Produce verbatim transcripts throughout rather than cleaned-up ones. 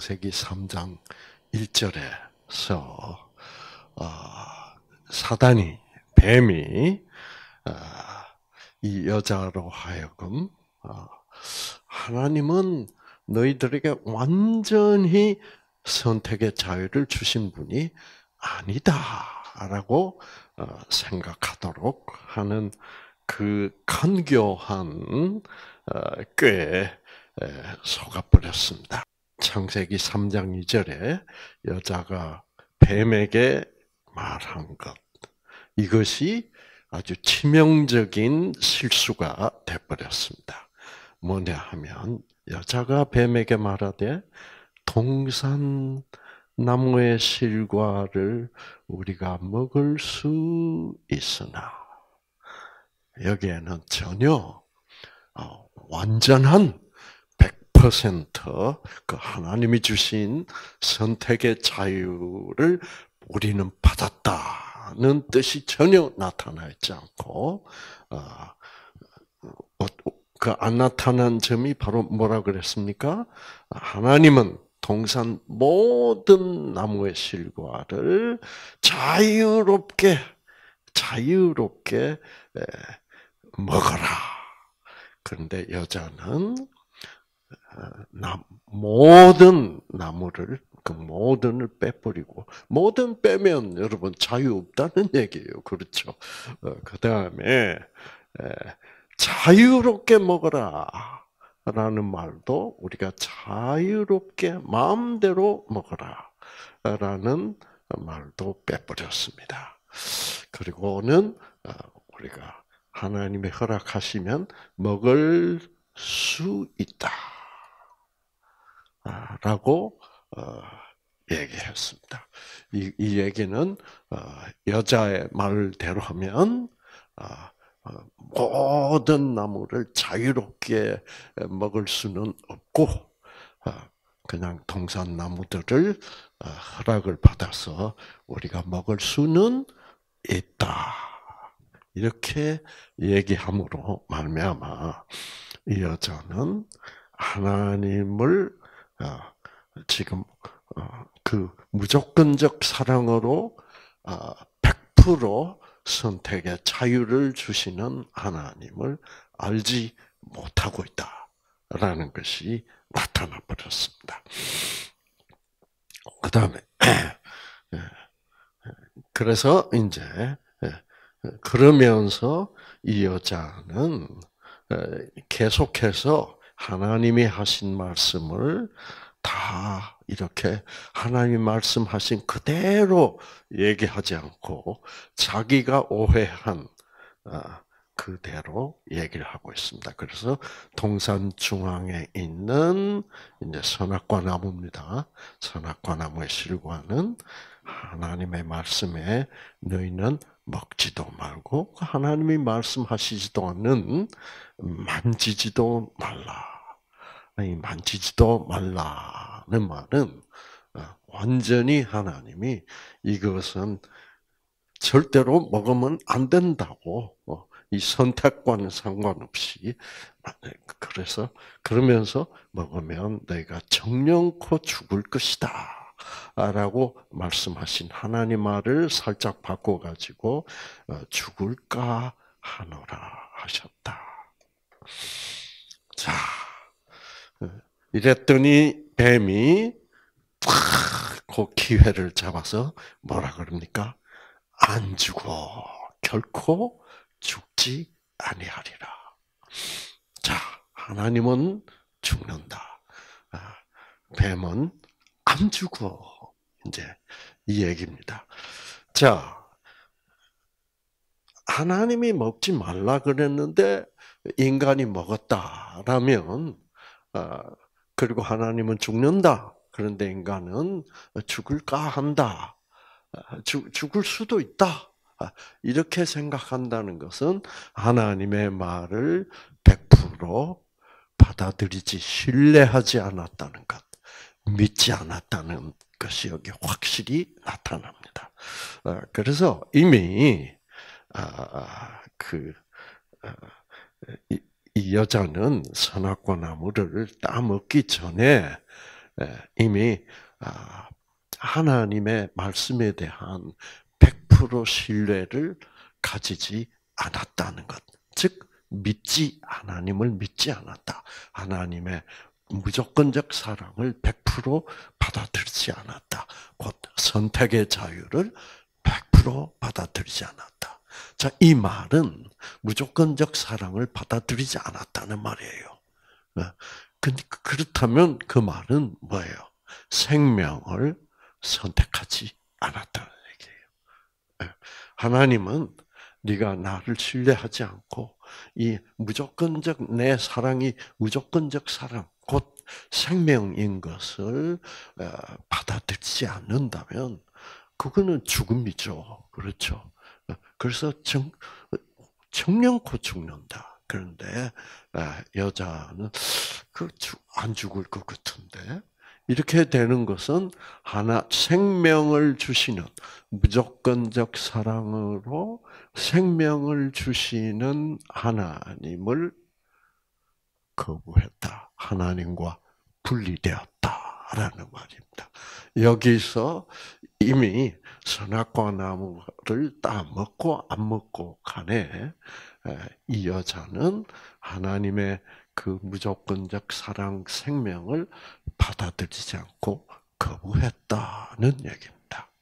창세기 삼 장 일 절에서 어, 사단이 뱀이 어, 이 여자로 하여금 어, 하나님은 너희들에게 완전히 선택의 자유를 주신 분이 아니다라고 어, 생각하도록 하는 그 간교한 어, 꾀에 속아버렸습니다. 창세기 삼 장 이 절에 여자가 뱀에게 말한 것, 이것이 아주 치명적인 실수가 되어버렸습니다. 뭐냐 하면 여자가 뱀에게 말하되 동산 나무의 실과를 우리가 먹을 수 있으나, 여기에는 전혀 완전한 백 퍼센트 그 하나님이 주신 선택의 자유를 우리는 받았다는 뜻이 전혀 나타나 있지 않고, 그 안 나타난 점이 바로 뭐라 그랬습니까? 하나님은 동산 모든 나무의 실과를 자유롭게 자유롭게 먹어라. 그런데 여자는 모든 나무를, 그 모든을 빼버리고, 모든 빼면 여러분 자유 없다는 얘기예요. 그렇죠? 그 다음에 자유롭게 먹어라 라는 말도 우리가 자유롭게 마음대로 먹어라 라는 말도 빼버렸습니다. 그리고는 우리가 하나님이 허락하시면 먹을 수 있다 라고 얘기했습니다. 이, 이 얘기는 여자의 말대로 하면 모든 나무를 자유롭게 먹을 수는 없고 그냥 동산 나무들을 허락을 받아서 우리가 먹을 수는 있다. 이렇게 얘기함으로 말미암아 이 여자는 하나님을 지금 그 무조건적 사랑으로 백 퍼센트 선택의 자유를 주시는 하나님을 알지 못하고 있다라는 것이 나타나 버렸습니다. 그 다음에 그래서 이제 그러면서 이 여자는 계속해서 하나님이 하신 말씀을 다 이렇게 하나님 말씀하신 그대로 얘기하지 않고 자기가 오해한 그대로 얘기를 하고 있습니다. 그래서 동산 중앙에 있는 이제 선악과 나무입니다. 선악과 나무의 실과는 하나님의 말씀에 너희는 먹지도 말고 하나님이 말씀하시지도 않는 만지지도 말라. 이 만지지도 말라는 말은 완전히 하나님이 이것은 절대로 먹으면 안 된다고, 이 선택과는 상관없이, 그래서 그러면서 먹으면 너희가 정령코 죽을 것이다 라고 말씀하신 하나님 말을 살짝 바꿔가지고 죽을까 하노라 하셨다. 자, 이랬더니 뱀이 그 기회를 잡아서 뭐라 그럽니까? 안 죽어, 결코 죽지 아니하리라. 자, 하나님은 죽는다. 뱀은 안 죽어. 이제 이 얘기입니다. 자, 하나님이 먹지 말라 그랬는데 인간이 먹었다라면, 그리고 하나님은 죽는다. 그런데 인간은 죽을까 한다. 죽, 죽을 수도 있다. 이렇게 생각한다는 것은 하나님의 말을 백 퍼센트 받아들이지, 신뢰하지 않았다는 것, 믿지 않았다는 것이 여기 확실히 나타납니다. 그래서 이미 그 이 여자는 선악과 나무를 따먹기 전에 이미 하나님의 말씀에 대한 백 퍼센트 신뢰를 가지지 않았다는 것. 즉 믿지 하나님을 믿지 않았다. 하나님의 무조건적 사랑을 백 퍼센트 받아들이지 않았다. 곧 선택의 자유를 백 퍼센트 받아들이지 않았다. 자, 이 말은 무조건적 사랑을 받아들이지 않았다는 말이에요. 그렇다면 그 말은 뭐예요? 생명을 선택하지 않았다는 얘기예요. 하나님은 네가 나를 신뢰하지 않고 이 무조건적 내 사랑이 무조건적 사랑, 곧 생명인 것을 받아들이지 않는다면 그거는 죽음이죠. 그렇죠? 그래서 정, 정령코 죽는다. 그런데 여자는 그 안 죽을 것 같은데 이렇게 되는 것은 하나 생명을 주시는 무조건적 사랑으로 생명을 주시는 하나님을 거부했다. 하나님과 분리되었다라는 말입니다. 여기서 이미 선악과 나무를 따먹고 안 먹고 간에 이 여자는 하나님의 그 무조건적 사랑 생명을 받아들이지 않고 거부했다는 얘기입니다.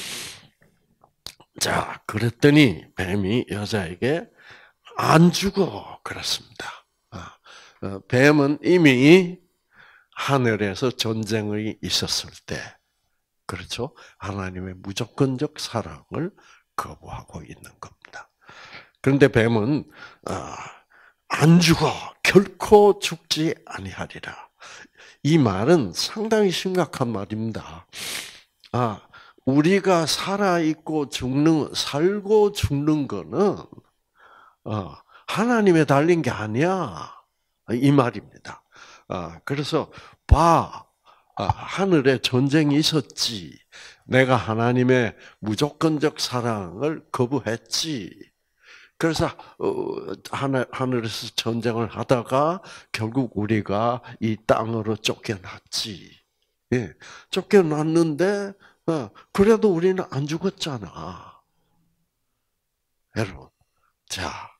자, 그랬더니 뱀이 여자에게 안 죽어 그랬습니다. 뱀은 이미 하늘에서 전쟁이 있었을 때, 그렇죠? 하나님의 무조건적 사랑을 거부하고 있는 겁니다. 그런데 뱀은 안 죽어 결코 죽지 아니하리라. 이 말은 상당히 심각한 말입니다. 아, 우리가 살아 있고 죽는 살고 죽는 거는 어, 하나님에 달린 게 아니야. 이 말입니다. 아, 그래서 봐, 아, 하늘에 전쟁이 있었지. 내가 하나님의 무조건적 사랑을 거부했지. 그래서 하늘 하늘에서 전쟁을 하다가 결국 우리가 이 땅으로 쫓겨났지. 예, 쫓겨났는데 그래도 우리는 안 죽었잖아. 여러분, 자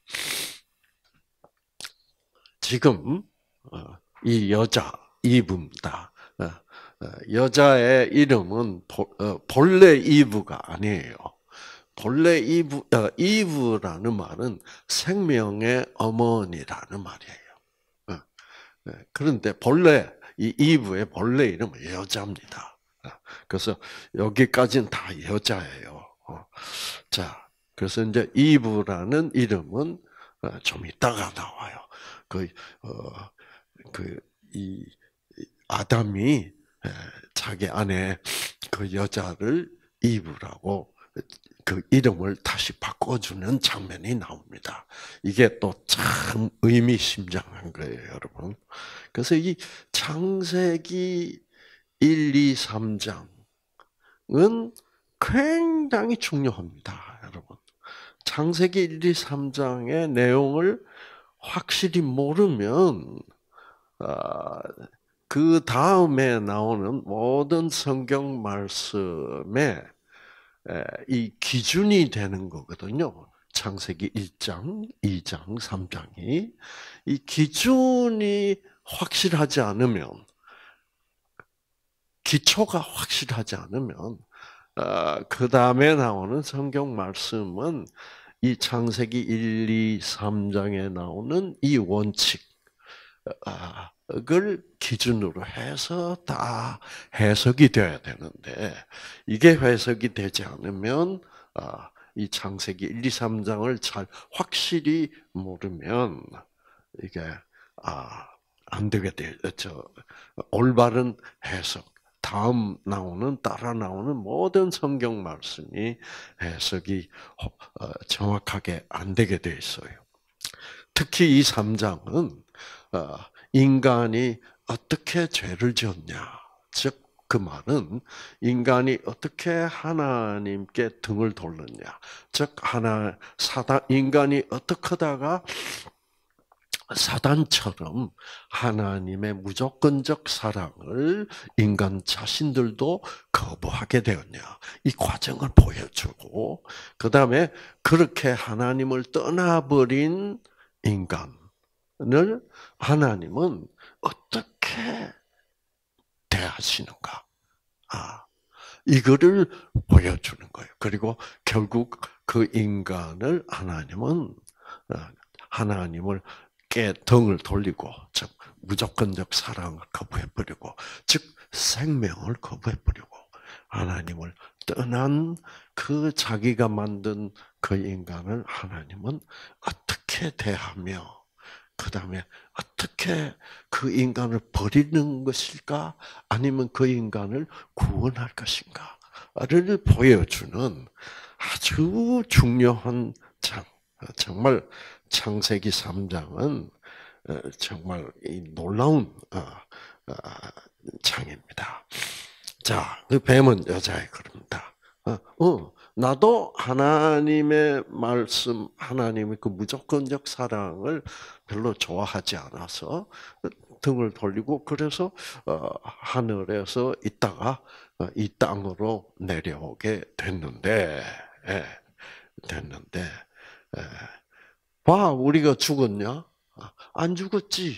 지금 이 여자 이브입니다. 여자의 이름은 본래 이브가 아니에요. 본래 이브, 어, 이브라는 말은 생명의 어머니라는 말이에요. 그런데 본래, 이 이브의 본래 이름은 여자입니다. 그래서 여기까지는 다 여자예요. 자, 그래서 이제 이브라는 이름은 좀 이따가 나와요. 그, 어, 그, 이, 아담이 자기 아내 그 여자를 이브라고 그 이름을 다시 바꿔주는 장면이 나옵니다. 이게 또 참 의미심장한 거예요, 여러분. 그래서 이 창세기 일, 이, 삼 장은 굉장히 중요합니다, 여러분. 창세기 일, 이, 삼 장의 내용을 확실히 모르면 그 다음에 나오는 모든 성경 말씀에 이 기준이 되는 거거든요. 창세기 일 장, 이 장, 삼 장이 이 기준이 확실하지 않으면, 기초가 확실하지 않으면 그 다음에 나오는 성경 말씀은 이 창세기 일, 이, 삼 장에 나오는 이 원칙을 기준으로 해서 다 해석이 돼야 되는데 이게 해석이 되지 않으면 이 창세기 일, 이, 삼 장을 잘 확실히 모르면 이게 안 되게 돼. 저 올바른 해석. 다음 나오는 따라 나오는 모든 성경 말씀이 해석이 정확하게 안 되게 돼 있어요. 특히 이 삼 장은 인간이 어떻게 죄를 지었냐, 즉 그 말은 인간이 어떻게 하나님께 등을 돌렸냐, 즉 하나 사단 인간이 어떻게 하다가 사단처럼 하나님의 무조건적 사랑을 인간 자신들도 거부하게 되었냐. 이 과정을 보여주고, 그 다음에 그렇게 하나님을 떠나버린 인간을 하나님은 어떻게 대하시는가. 아, 이거를 보여주는 거예요. 그리고 결국 그 인간을 하나님은, 하나님을 깨 등을 돌리고, 즉 무조건적 사랑을 거부해버리고, 즉 생명을 거부해버리고, 하나님을 떠난 그 자기가 만든 그 인간을 하나님은 어떻게 대하며, 그 다음에 어떻게 그 인간을 버리는 것일까? 아니면 그 인간을 구원할 것인가를 보여주는 아주 중요한 장. 정말 창세기 삼 장은 정말 놀라운 장입니다. 자, 그 뱀은 여자애 그럽니다. 어, 나도 하나님의 말씀, 하나님의 그 무조건적 사랑을 별로 좋아하지 않아서 등을 돌리고, 그래서 하늘에서 있다가 이 땅으로 내려오게 됐는데, 됐는데, 봐, 우리가 죽었냐? 안 죽었지.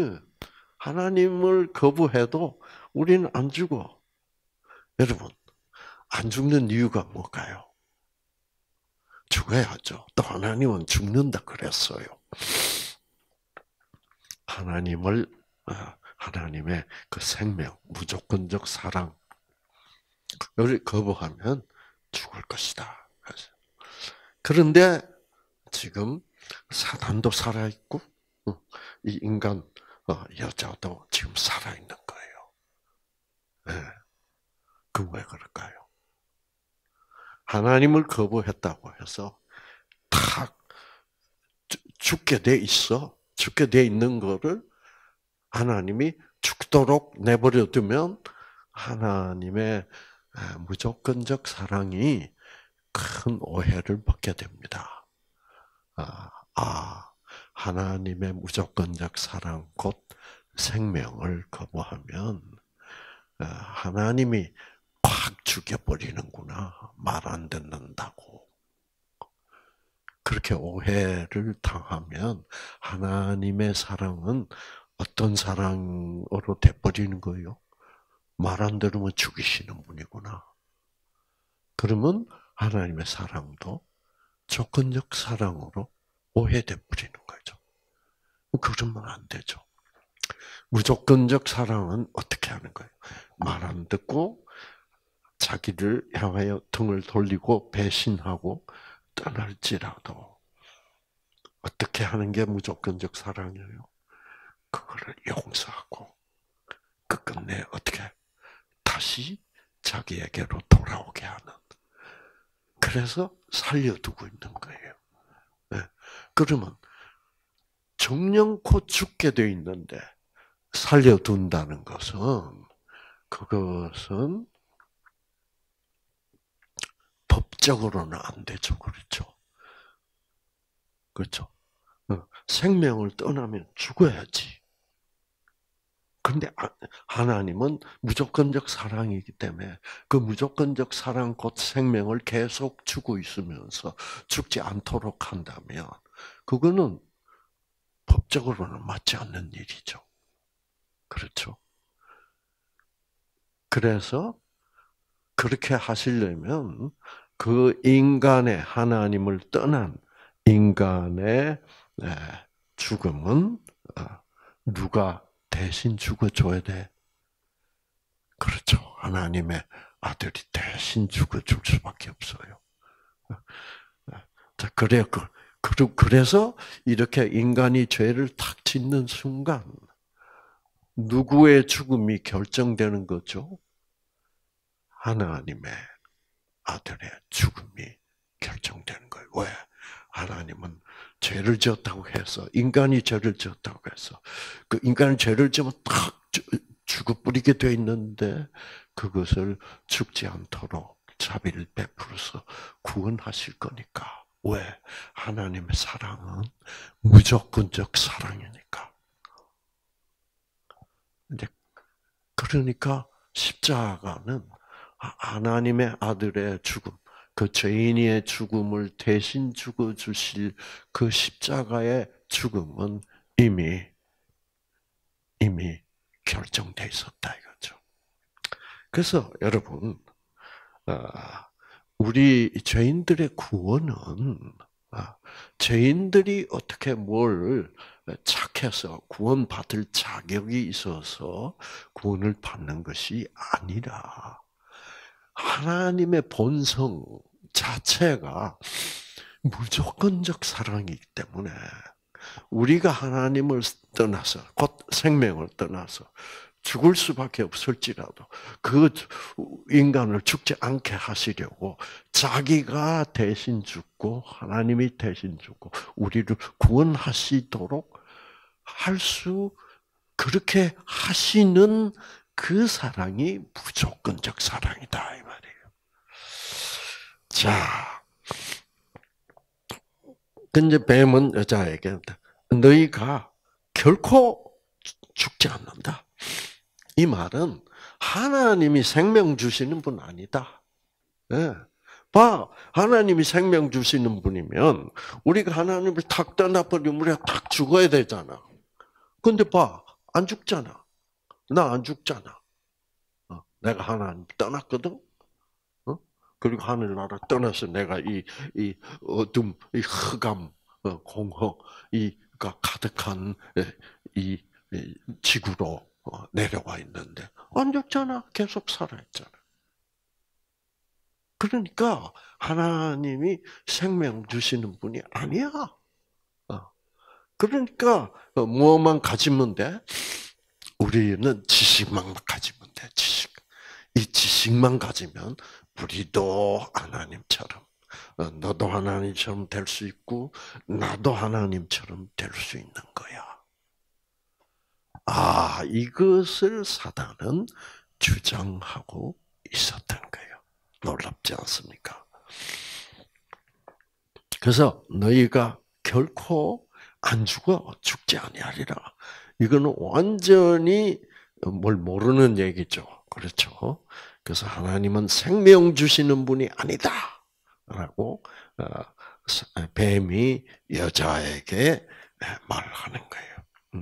하나님을 거부해도 우리는 안 죽어. 여러분, 안 죽는 이유가 뭘까요? 죽어야죠. 또 하나님은 죽는다 그랬어요. 하나님을, 하나님의 그 생명, 무조건적 사랑을 거부하면 죽을 것이다. 그런데 지금 사단도 살아있고, 이 인간, 여자도 지금 살아있는 거예요. 네. 그 왜 그럴까요? 하나님을 거부했다고 해서 탁 죽게 돼 있어. 죽게 돼 있는 거를 하나님이 죽도록 내버려 두면 하나님의 무조건적 사랑이 큰 오해를 받게 됩니다. 아, 아, 하나님의 무조건적 사랑, 곧 생명을 거부하면 하나님이 확 죽여버리는구나. 말 안 듣는다고. 그렇게 오해를 당하면 하나님의 사랑은 어떤 사랑으로 돼버리는 거예요? 말 안 들으면 죽이시는 분이구나. 그러면 하나님의 사랑도 조건적 사랑으로 오해돼 버리는 거죠. 그러면 안 되죠. 무조건적 사랑은 어떻게 하는 거예요? 말 안 듣고 자기를 향하여 등을 돌리고 배신하고 떠날지라도 어떻게 하는 게 무조건적 사랑이에요? 그거를 용서하고 끝끝내 어떻게 다시 자기에게로 돌아오게 하는. 그래서 살려두고 있는 거예요. 네. 그러면 정령코 죽게 돼 있는데 살려둔다는 것은 그것은 법적으로는 안 되죠. 그렇죠? 그렇죠? 생명을 떠나면 죽어야지. 근데 하나님은 무조건적 사랑이기 때문에 그 무조건적 사랑 곧 생명을 계속 주고 있으면서 죽지 않도록 한다면 그거는 법적으로는 맞지 않는 일이죠. 그렇죠? 그래서 그렇게 하시려면 그 인간의 하나님을 떠난 인간의 죽음은 누가 대신 죽어줘야 돼? 그렇죠. 하나님의 아들이 대신 죽어줄 수밖에 없어요. 자, 그래, 그래서 이렇게 인간이 죄를 탁 짓는 순간 누구의 죽음이 결정되는 거죠? 하나님의 아들의 죽음이 결정되는 거예요. 왜? 하나님은 죄를 지었다고 해서 인간이 죄를 지었다고 해서 그 인간이 죄를 지으면 딱 죽어버리게 돼 있는데 그것을 죽지 않도록 자비를 베풀어서 구원하실 거니까. 왜? 하나님의 사랑은 무조건적 사랑이니까. 이제 그러니까 십자가는 하나님의 아들의 죽음, 그 죄인의 죽음을 대신 죽어 주실 그 십자가의 죽음은 이미 이미 결정돼 있었다 이거죠. 그래서 여러분, 우리 죄인들의 구원은 죄인들이 어떻게 뭘 착해서 구원받을 자격이 있어서 구원을 받는 것이 아니라 하나님의 본성 자체가 무조건적 사랑이기 때문에 우리가 하나님을 떠나서 곧 생명을 떠나서 죽을 수밖에 없을지라도 그 인간을 죽지 않게 하시려고 자기가 대신 죽고 하나님이 대신 죽고 우리를 구원하시도록 할 수 그렇게 하시는 그 사랑이 무조건적 사랑이다 이 말이에요. 자, 근데 뱀은 여자에게 너희가 결코 죽지 않는다. 이 말은 하나님이 생명 주시는 분 아니다. 네. 봐, 하나님이 생명 주시는 분이면 우리가 하나님을 탁 떠나버리면 우리가 탁 죽어야 되잖아. 근데 봐, 안 죽잖아. 나 안 죽잖아. 어, 내가 하나님 떠났거든. 어? 그리고 하늘나라 떠나서 내가 이, 이 어둠, 이 흑암, 어, 공허, 이가 가득한 이, 이 지구로 내려와 있는데 안 죽잖아. 계속 살아있잖아. 그러니까 하나님이 생명 주시는 분이 아니야. 그러니까 뭐만 가지면 돼? 우리는 지식만 가지면 돼. 지식. 이 지식만 가지면 우리도 하나님처럼, 너도 하나님처럼 될 수 있고 나도 하나님처럼 될 수 있는 거야. 아, 이것을 사단은 주장하고 있었던 거예요. 놀랍지 않습니까? 그래서 너희가 결코 안 죽어 죽지 아니하리라. 이거는 완전히 뭘 모르는 얘기죠. 그렇죠? 그래서 하나님은 생명 주시는 분이 아니다라고 뱀이 여자에게 말하는 거예요.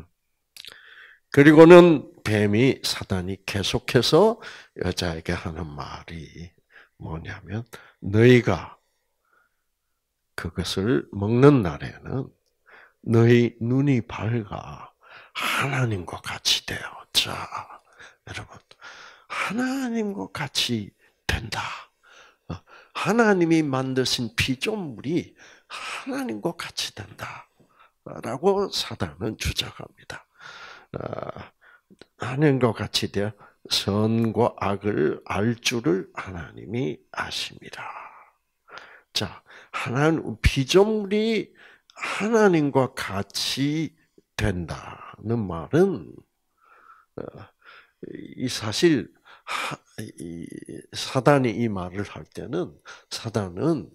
그리고는 뱀이 사단이 계속해서 여자에게 하는 말이 뭐냐면 너희가 그것을 먹는 날에는 너희 눈이 밝아 하나님과 같이 되었자. 여러분, 하나님과 같이 된다. 하나님이 만드신 피조물이 하나님과 같이 된다. 라고 사단은 주장합니다. 하나님과 같이 되어 선과 악을 알 줄을 하나님이 아십니다. 자, 하나님, 피조물이 하나님과 같이 된다는 말은, 이 사실, 이 사단이 이 말을 할 때는, 사단은,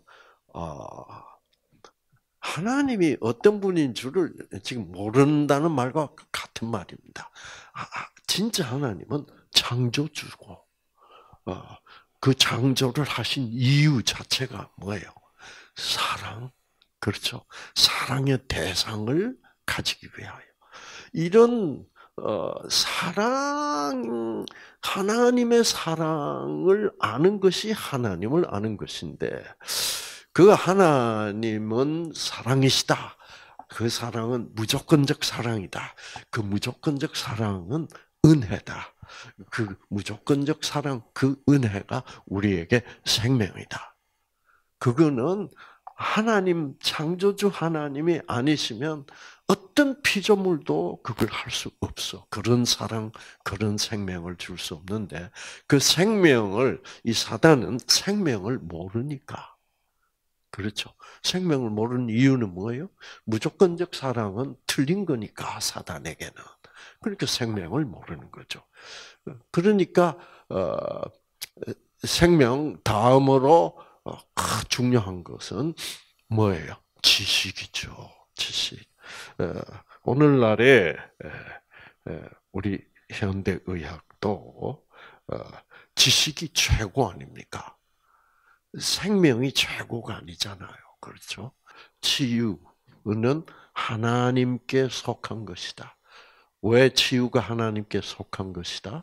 하나님이 어떤 분인 줄을 지금 모른다는 말과 같은 말입니다. 진짜 하나님은 창조주고, 그 창조를 하신 이유 자체가 뭐예요? 사랑. 그렇죠. 사랑의 대상을 가지기 위하여. 이런, 어, 사랑, 하나님의 사랑을 아는 것이 하나님을 아는 것인데, 그 하나님은 사랑이시다. 그 사랑은 무조건적 사랑이다. 그 무조건적 사랑은 은혜다. 그 무조건적 사랑, 그 은혜가 우리에게 생명이다. 그거는 하나님, 창조주 하나님이 아니시면 어떤 피조물도 그걸 할 수 없어. 그런 사랑, 그런 생명을 줄 수 없는데 그 생명을, 이 사단은 생명을 모르니까. 그렇죠. 생명을 모르는 이유는 뭐예요? 무조건적 사랑은 틀린 거니까, 사단에게는. 그러니까 생명을 모르는 거죠. 그러니까 어, 생명 다음으로 중요한 것은 뭐예요? 지식이죠. 지식. 어, 오늘날에 에, 에, 우리 현대 의학도 어, 지식이 최고 아닙니까? 생명이 최고가 아니잖아요. 그렇죠? 치유는 하나님께 속한 것이다. 왜 치유가 하나님께 속한 것이다?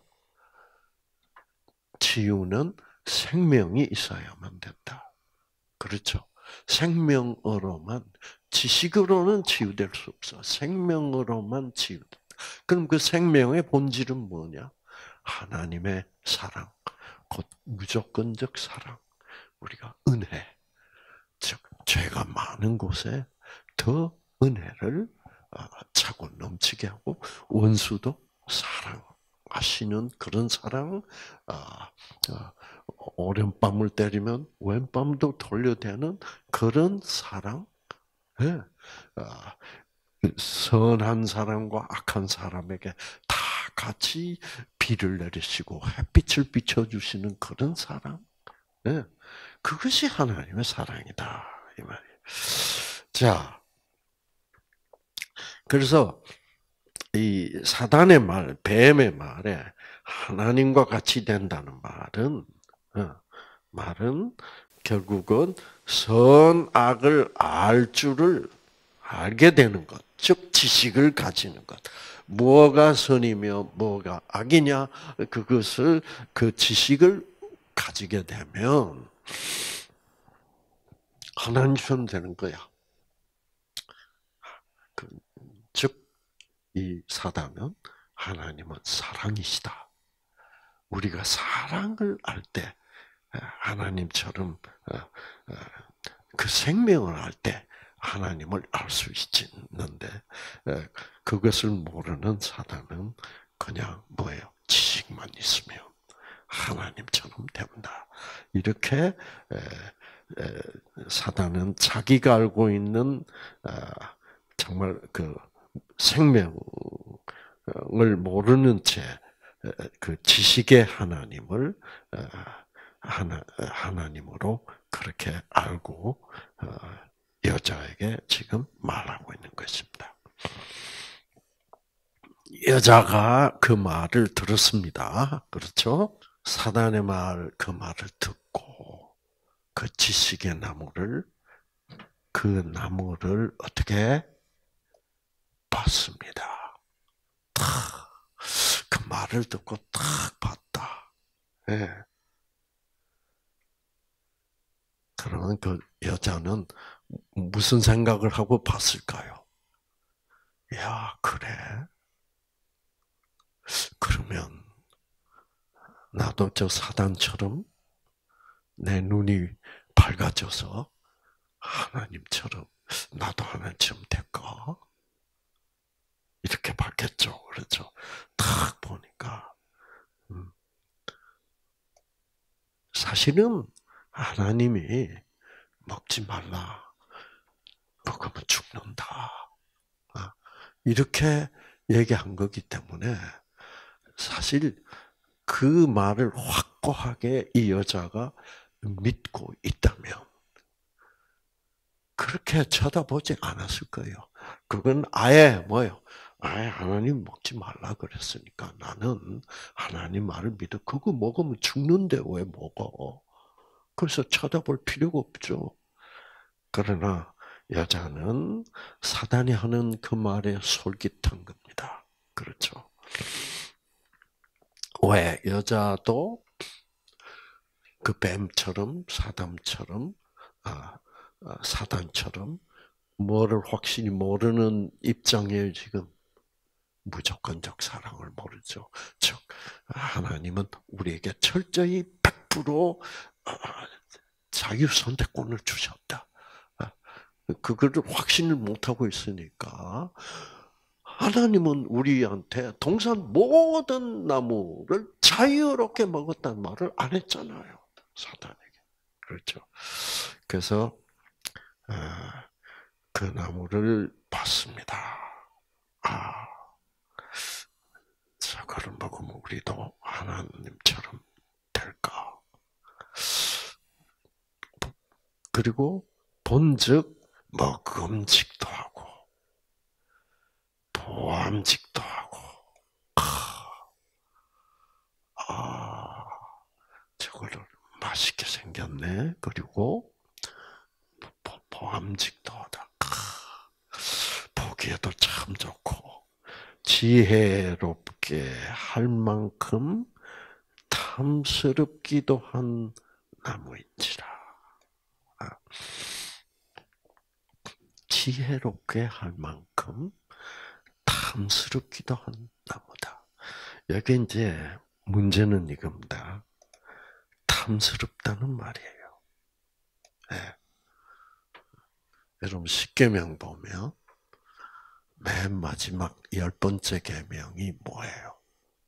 치유는 생명이 있어야만 된다. 그렇죠? 생명으로만, 지식으로는 치유될 수 없어. 생명으로만 치유된다. 그럼 그 생명의 본질은 뭐냐? 하나님의 사랑, 곧 무조건적 사랑. 우리가 은혜, 즉 죄가 많은 곳에 더 은혜를 차고 넘치게 하고 원수도 사랑하시는 그런 사랑. 오른밤을 때리면 왼밤도 돌려대는 그런 사랑. 예. 선한 사람과 악한 사람에게 다 같이 비를 내리시고 햇빛을 비춰주시는 그런 사랑. 예. 그것이 하나님의 사랑이다 이 말이에요. 자, 그래서 이 사단의 말, 뱀의 말에 하나님과 같이 된다는 말은 어, 말은 결국은 선악을 알 줄을 알게 되는 것, 즉 지식을 가지는 것. 뭐가 선이며 뭐가 악이냐, 그것을 그 지식을 가지게 되면 하나님처럼 되는 거야. 그, 즉, 이 사단은 하나님은 사랑이시다. 우리가 사랑을 알 때 하나님처럼 그 생명을 알 때 하나님을 알 수 있는데 그것을 모르는 사단은 그냥 뭐예요? 지식만 있으면 하나님처럼 된다. 이렇게 사단은 자기가 알고 있는 정말 그 생명을 모르는 채 그 지식의 하나님을 하나 하나님으로 그렇게 알고 여자에게 지금 말하고 있는 것입니다. 여자가 그 말을 들었습니다. 그렇죠? 사단의 말, 그 말을 듣고 그 지식의 나무를 그 나무를 어떻게 봤습니다. 탁, 그 말을 듣고 딱 봤다. 예. 그러면 그 여자는 무슨 생각을 하고 봤을까요? 야, 그래? 그러면 나도 저 사단처럼 내 눈이 밝아져서 하나님처럼 나도 하나님처럼 될까? 이렇게 봤겠죠. 그렇죠. 딱 보니까 음, 사실은 하나님이 먹지 말라. 먹으면 죽는다. 이렇게 얘기한 거기 때문에 사실 그 말을 확고하게 이 여자가 믿고 있다면 그렇게 쳐다보지 않았을 거예요. 그건 아예 뭐예요? 아예 하나님 먹지 말라 그랬으니까 나는 하나님 말을 믿어. 그거 먹으면 죽는데 왜 먹어? 그래서 쳐다볼 필요가 없죠. 그러나 여자는 사단이 하는 그 말에 솔깃한 겁니다. 그렇죠. 왜? 여자도 그 뱀처럼 사단처럼 아, 사단처럼 뭐를 확실히 모르는 입장이에요, 지금. 무조건적 사랑을 모르죠. 즉, 하나님은 우리에게 철저히 백 퍼센트 자유 선택권을 주셨다. 그거를 확신을 못하고 있으니까, 하나님은 우리한테 동산 모든 나무를 자유롭게 먹었다는 말을 안 했잖아요. 사단에게. 그렇죠. 그래서, 그 나무를 봤습니다. 아, 자, 그걸 먹으면 우리도 하나님처럼 될까? 그리고 본즉 먹음직도 하고 보암직도 하고. 아, 저거를 맛있게 생겼네. 그리고 보암직도 하다. 보기에도 참 좋고 지혜롭게 할 만큼 탐스럽기도 한 나무인지라. 지혜롭게 할 만큼 탐스럽기도 한 나무다. 여기 이제 문제는 이겁니다. 탐스럽다는 말이에요. 네. 여러분 십계명 보면 맨 마지막 열 번째 계명이 뭐예요?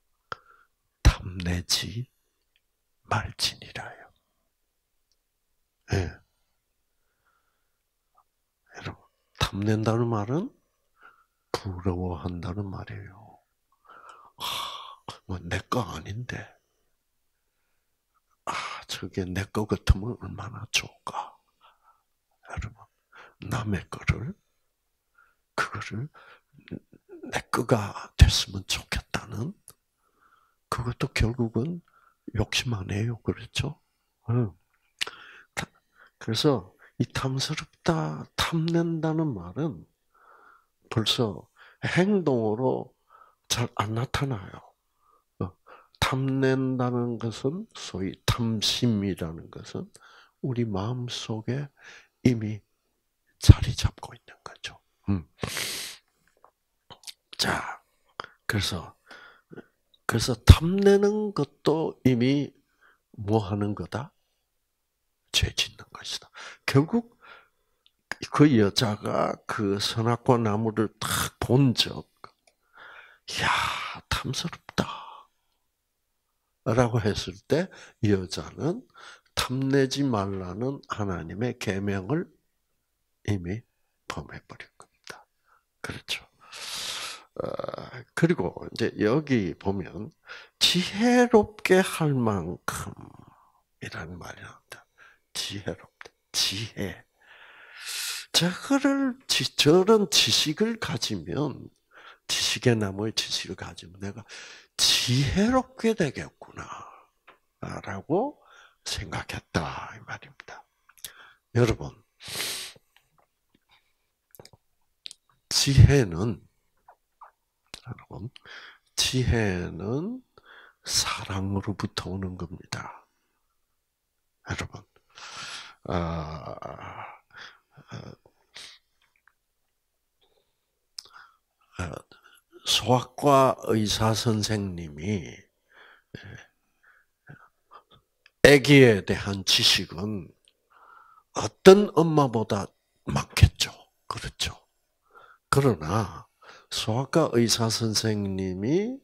탐내지 말지니라요. 네. 여러분 탐낸다는 말은 부러워한다는 말이에요. 뭐 내 거 아닌데, 아 저게 내 거 같으면 얼마나 좋을까? 여러분 남의 거를 그거를 내 거가 됐으면 좋겠다는 그것도 결국은 욕심 아니에요, 그렇죠? 응. 그래서 이 탐스럽다, 탐낸다는 말은 벌써 행동으로 잘 안 나타나요. 탐낸다는 것은 소위 탐심이라는 것은 우리 마음 속에 이미 자리 잡고 있는 거죠. 음. 자, 그래서 그래서 탐내는 것도 이미 뭐 하는 거다? 죄 짓는 것이다. 결국 그 여자가 그 선악과 나무를 딱 본 적, 야 탐스럽다. 라고 했을 때 여자는 탐내지 말라는 하나님의 계명을 이미 범해버린 겁니다. 그렇죠. 어, 그리고 이제 여기 보면 지혜롭게 할 만큼이라는 말이 나옵니다. 지혜롭다. 지혜. 저거를 저런 지식을 가지면 지식의 나무의 지식을 가지면 내가 지혜롭게 되겠구나 라고 생각했다 이 말입니다. 여러분 지혜는 여러분 지혜는 사랑으로부터 오는 겁니다. 여러분 아, 아, 아, 소아과 의사 선생님이 아기에 대한 지식은 어떤 엄마보다 많겠죠. 그렇죠. 그러나 소아과 의사 선생님이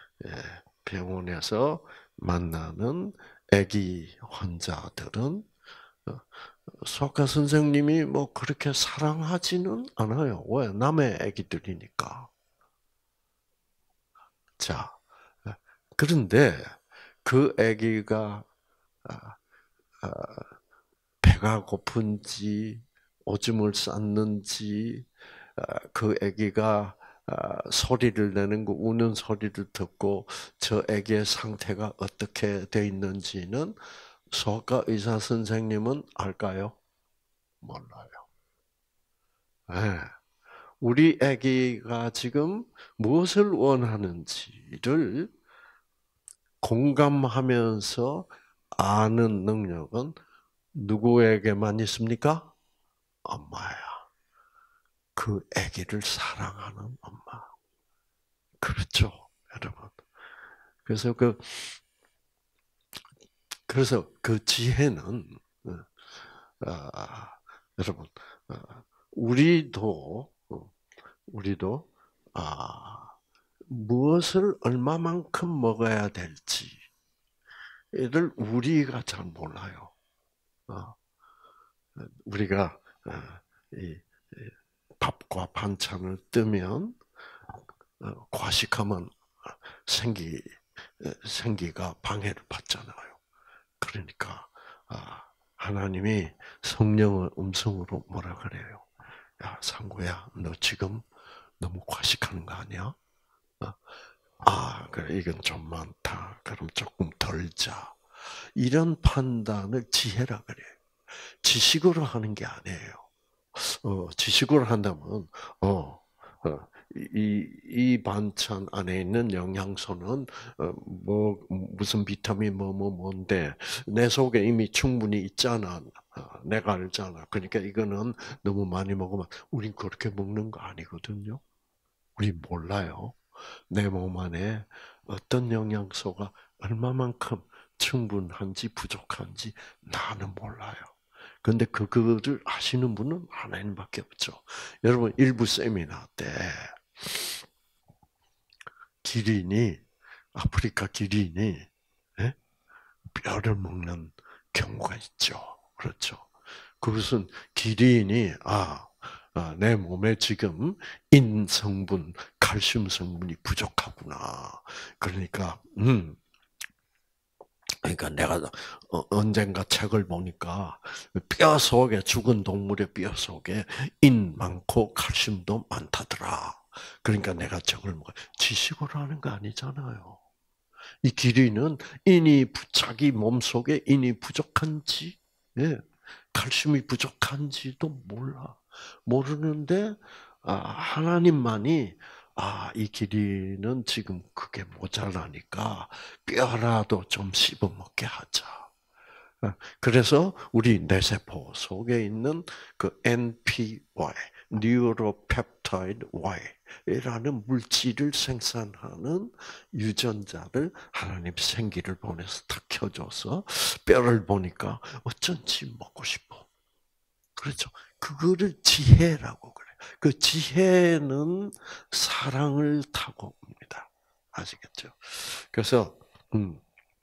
병원에서 만나는 아기 환자들은 소아과 선생님이 뭐 그렇게 사랑하지는 않아요. 왜? 남의 아기들이니까. 자, 그런데 그 아기가 배가 고픈지 오줌을 쌌는지 그 아기가 소리를 내는 거 우는 소리를 듣고 저 아기의 상태가 어떻게 돼 있는지는 소아과 의사 선생님은 알까요? 몰라요. 네. 우리 아기가 지금 무엇을 원하는지를 공감하면서 아는 능력은 누구에게만 있습니까? 엄마야. 그 아기를 사랑하는 엄마. 그렇죠, 여러분. 그래서 그 그래서 그 지혜는 아, 여러분 우리도 우리도 아, 무엇을 얼마만큼 먹어야 될지를 우리가 잘 몰라요. 어, 우리가 이 밥과 반찬을 뜨면 과식하면 생기 생기가 방해를 받잖아요. 그러니까 하나님이 성령의 음성으로 뭐라 그래요? 야, 상구야, 너 지금 너무 과식하는 거 아니야? 어? 아, 그래, 이건 좀 많다. 그럼 조금 덜 자. 이런 판단을 지혜라 그래. 지식으로 하는 게 아니에요. 어, 지식으로 한다면, 어, 어, 이, 이 반찬 안에 있는 영양소는, 어, 뭐, 무슨 비타민 뭐, 뭐, 뭔데, 내 속에 이미 충분히 있잖아. 어, 내가 알잖아. 그러니까 이거는 너무 많이 먹으면, 우린 그렇게 먹는 거 아니거든요. 우리 몰라요. 내 몸 안에 어떤 영양소가 얼마만큼 충분한지 부족한지 나는 몰라요. 근데 그거를 아시는 분은 하나님밖에 없죠. 여러분 일부 세미나 때 기린이 아프리카 기린이 예? 뼈를 먹는 경우가 있죠. 그렇죠. 그것은 기린이 아, 아, 내 몸에 지금 인 성분, 칼슘 성분이 부족하구나. 그러니까 음, 그러니까 내가 어, 언젠가 책을 보니까 뼈 속에 죽은 동물의 뼈 속에 인 많고 칼슘도 많다더라. 그러니까 내가 저걸 먹어. 지식으로 하는 거 아니잖아요. 이 기린은 인이 자기 몸 속에 인이 부족한지, 예, 칼슘이 부족한지도 몰라. 모르는데 아, 하나님만이 아, 이 기린은 지금 그게 모자라니까 뼈라도 좀 씹어 먹게 하자. 어, 그래서 우리 뇌세포 속에 있는 그 엔피와이, Neuropeptide Y라는 물질을 생산하는 유전자를 하나님 생기를 보내서 탁 켜줘서 뼈를 보니까 어쩐지 먹고 싶어. 그렇죠. 그거를 지혜라고 그래요. 그 지혜는 사랑을 타고 옵니다. 아시겠죠? 그래서 음,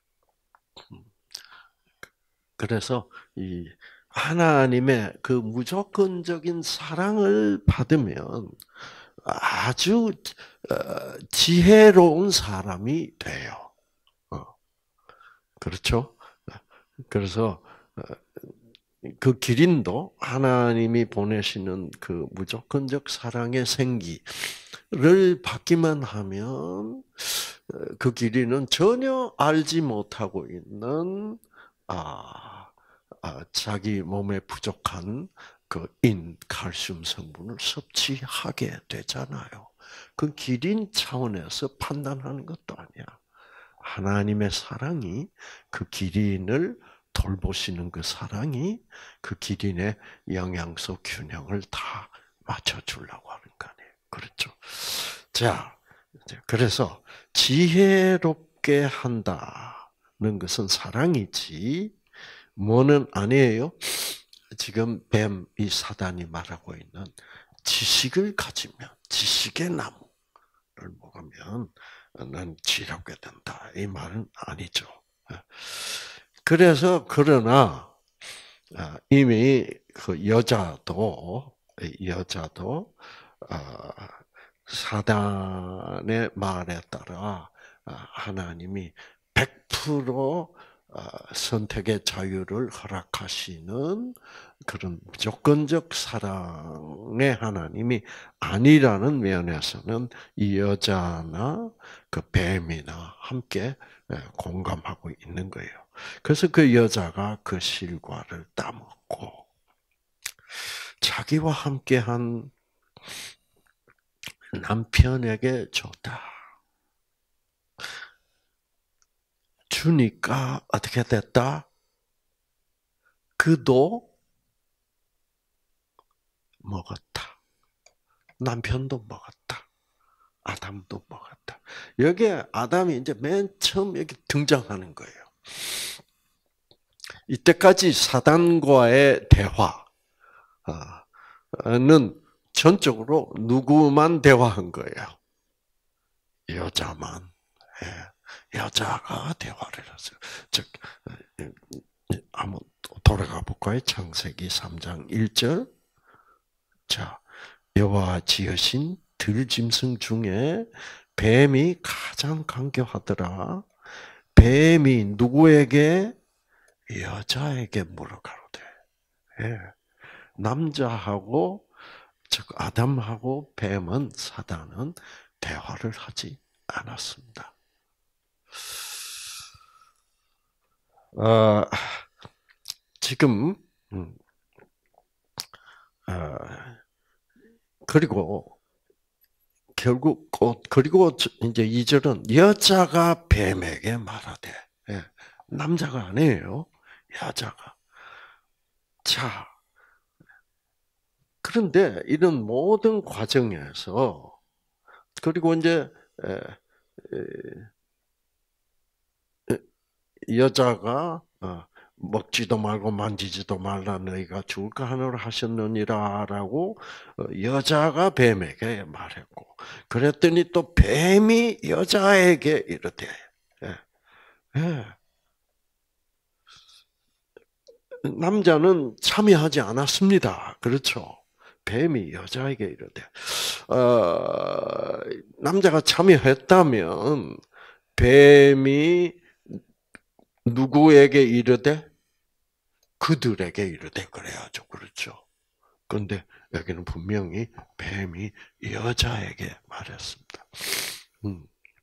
그래서 이 하나님의 그 무조건적인 사랑을 받으면 아주 어, 지혜로운 사람이 돼요. 어, 그렇죠? 그래서 어, 그 기린도 하나님이 보내시는 그 무조건적 사랑의 생기를 받기만 하면 어, 그 기린은 전혀 알지 못하고 있는 아, 아 자기 몸에 부족한 그 인, 칼슘 성분을 섭취하게 되잖아요. 그 기린 차원에서 판단하는 것도 아니야. 하나님의 사랑이 그 기린을 돌보시는 그 사랑이 그 기린의 영양소 균형을 다 맞춰주려고 하는 거 아니에요. 그렇죠. 자, 그래서 지혜롭게 한다는 것은 사랑이지, 뭐는 아니에요. 지금 뱀, 이 사단이 말하고 있는 지식을 가지면, 지식의 나무를 먹으면 난 지롭게 된다. 이 말은 아니죠. 그래서 그러나 아, 이미 그 여자도 여자도 아, 사단의 말에 따라 아, 하나님이 백 퍼센트 아, 선택의 자유를 허락하시는 그런 무조건적 사랑의 하나님이 아니라는 면에서는 이 여자나 그 뱀이나 함께 공감하고 있는 거예요. 그래서 그 여자가 그 실과를 따먹고 자기와 함께한 남편에게 줬다. 주니까 어떻게 됐다? 그도 먹었다. 남편도 먹었다. 아담도 먹었다. 여기에 아담이 이제 맨 처음 여기 등장하는 거예요. 이때까지 사단과의 대화는 전적으로 누구만 대화한 거예요? 여자만. 예. 여자가 대화를 했어요. 즉, 한번 돌아가 볼까요? 창세기 삼 장 일 절. 자, 여호와 지으신 들짐승 중에 뱀이 가장 간교하더라. 뱀이 누구에게? 여자에게 물어가로되. 예. 남자하고 즉 아담하고 뱀은 사단은 대화를 하지 않았습니다. 어, 지금 음, 어, 그리고 결국 곧 그리고 이제 이 절은 여자가 뱀에게 말하되, 예, 남자가 아니에요. 여자가. 자, 그런데 이런 모든 과정에서 그리고 이제 에, 에, 여자가 어, 먹지도 말고 만지지도 말라 너희가 죽을 까 하느라 하셨느니라라고 여자가 뱀에게 말했고 그랬더니 또 뱀이 여자에게 이르되 예, 예. 남자는 참여하지 않았습니다. 그렇죠? 뱀이 여자에게 이르되 어, 남자가 참여했다면 뱀이 누구에게 이르되 그들에게 이르되 그래야죠. 그렇죠? 그런데 여기는 분명히 뱀이 여자에게 말했습니다. 음.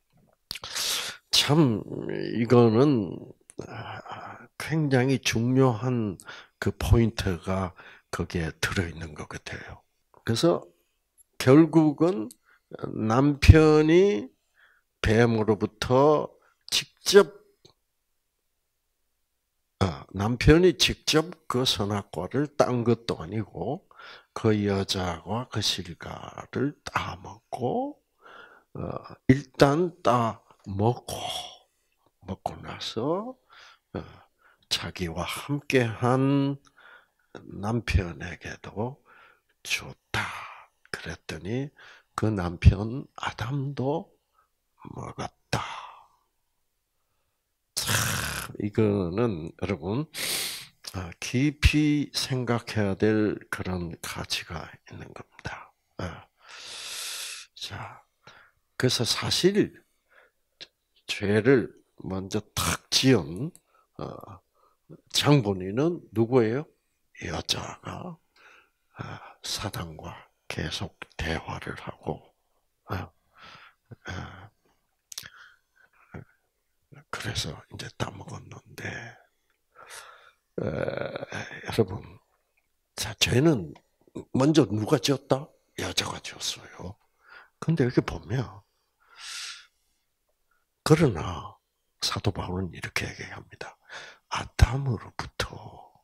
참 이거는 굉장히 중요한 그 포인트가 거기에 들어있는 것 같아요. 그래서 결국은 남편이 뱀으로부터 직접 남편이 직접 그 선악과를 딴 것도 아니고 그 여자와 그 실과를 따먹고 일단 따 먹고 먹고 나서 자기와 함께한 남편에게도 줬다. 그랬더니 그 남편 아담도 먹었다. 참 이거는 여러분 깊이 생각해야 될 그런 가치가 있는 겁니다. 자, 그래서 사실 죄를 먼저 탁 지은 장본인은 누구예요? 여자가 사단과 계속 대화를 하고 그래서 이제 따먹었는데 에, 여러분, 자 죄는 먼저 누가 지었다? 여자가 지었어요. 근데 여기 보면 그러나 사도 바울은 이렇게 얘기합니다. 아담으로부터